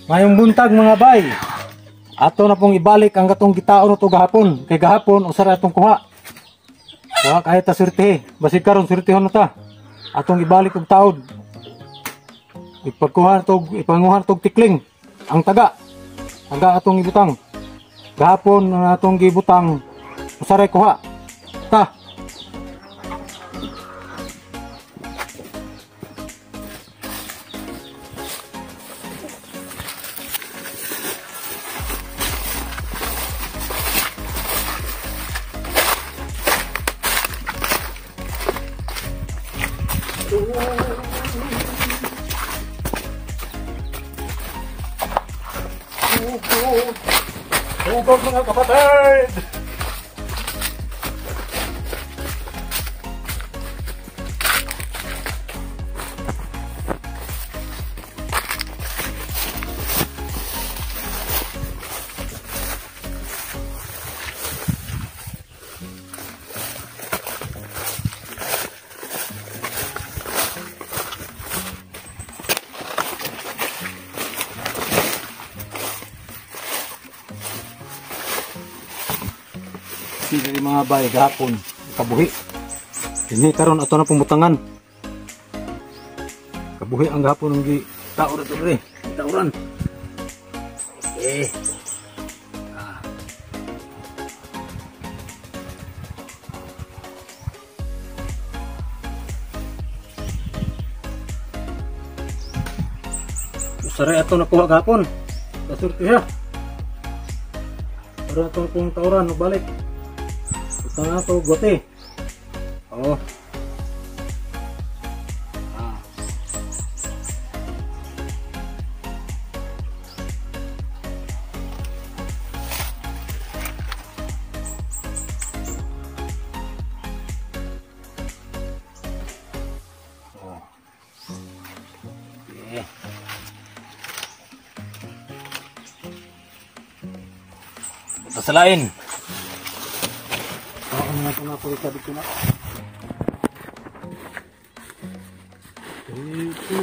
Ngayong buntag mga bay, ato na pong ibalik ang katong gitaon to gahapon. Kay gahapon usara atong kuha. Kuha kahit ta surte, basig karon surtehon na ta. Atong ibalik og taod. Ipanguha tog tikling ang taga atong ibutang. Gahapon ang atong gibutang usara kuha. Ta. Hugog mga kapatid! Dari mga bay gahapon kabuhi ini karon ato na pumutangan kabuhi ang gahapon ng gitaor ito rin gitaoran usaray ato na kuha gahapon kasurti ha para atong kung tauran balik tengah tuh gote. Oh. Ah. Oh. Yeah. Selain po ito dito na. Ito.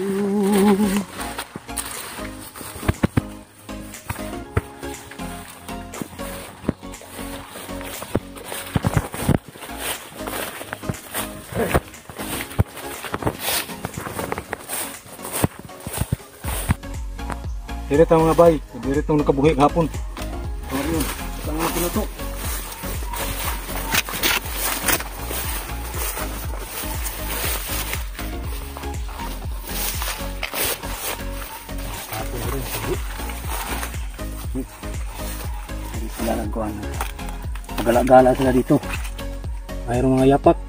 Diret ang mga bay, diret ang nakabuhi hapon. Ayun, tangan ko na to. Sila nagkuhan magala-gala sila dito, mayroong mga yapak.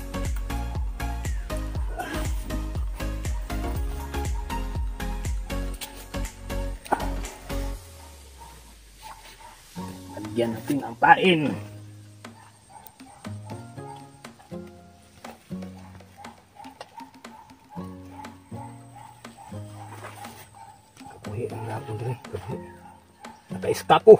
Lagyan natin ang pain. Kapuhi ang lapon dito, kapuhi naka-eskapo.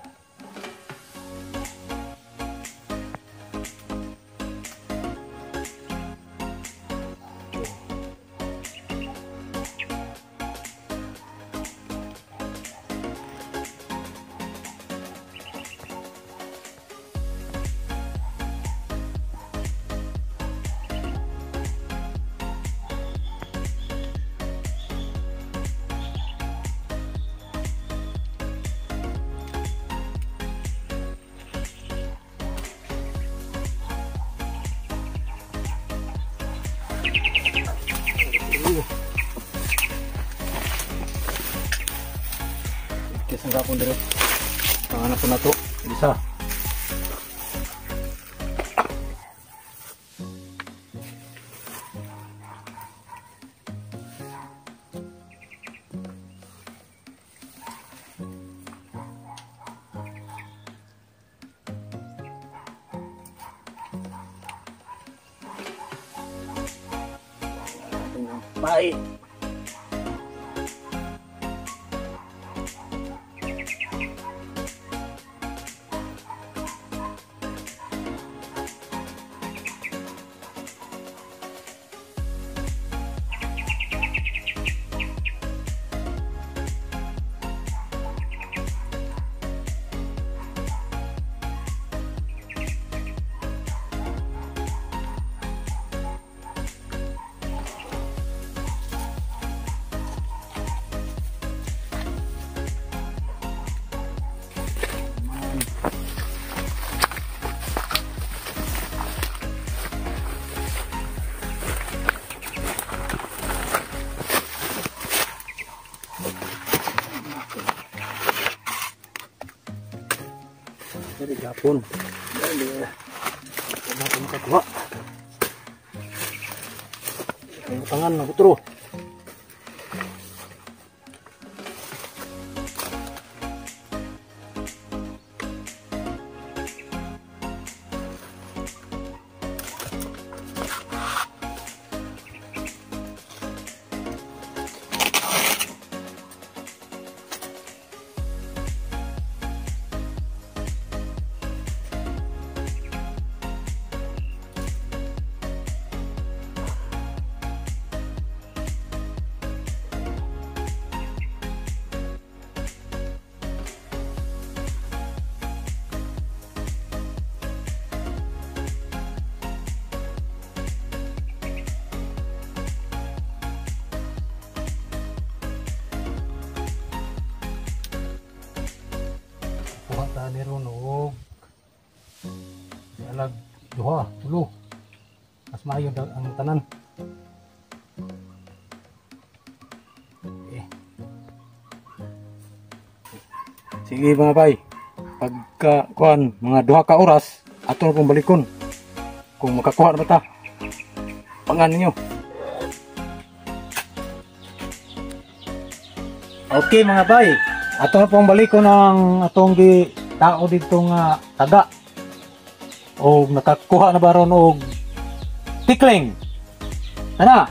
Kisang kapon dito. Panganap ko na to. Bisa. Baik. hapon. Wala natin makakuha. Ang tangan na butro. Kuha ta meron og alag duha, tulo. Mas maayo ang tanan. Okay. Sige mga bay, pagka kuan mga duha ka oras ato na pong balikon kung makakuha na ba ta pangan ninyo. Okay mga bay, ato na pong balikon ang atong gi tao dito nga taga o nakakuha na ba ron og tikling. Tara.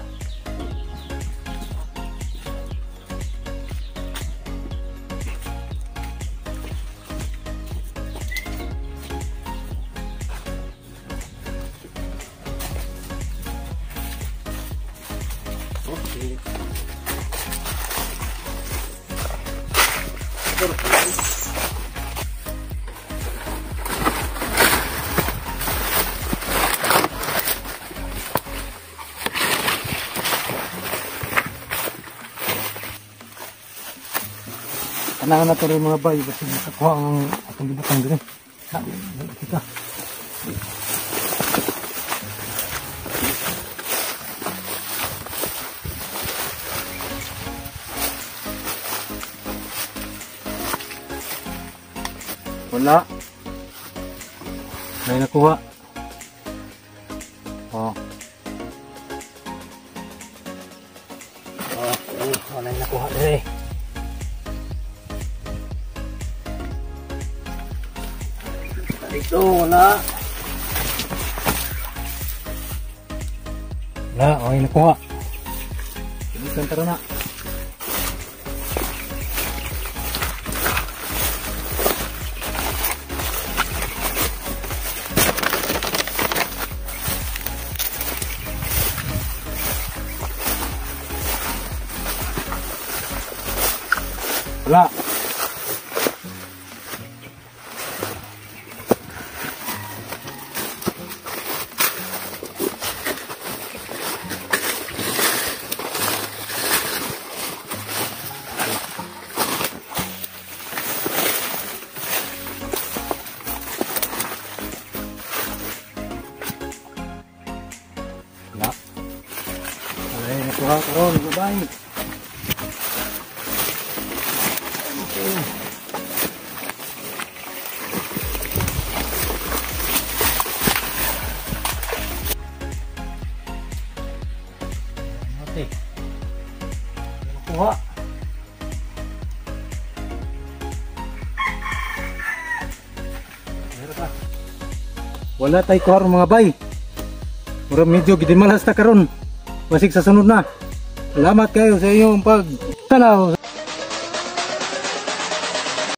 Okay. Kailangan na ito rin mga bay kasi nakakuha ang atong gibutang din. Kita. Wala. May nakuha. Oh. Okay, wala yung nakuha din eh. Ito, wala. Wala, okay nakuha. Pilisan tara na. Wala. Wala. Wala yung nakuha karon, babay. Okay. Nakuha. Wala tayo karon mga bay. Mura medyo gidimalas ta karon. Basig sa sunod na. Salamat kayo sa inyong pagtanaw.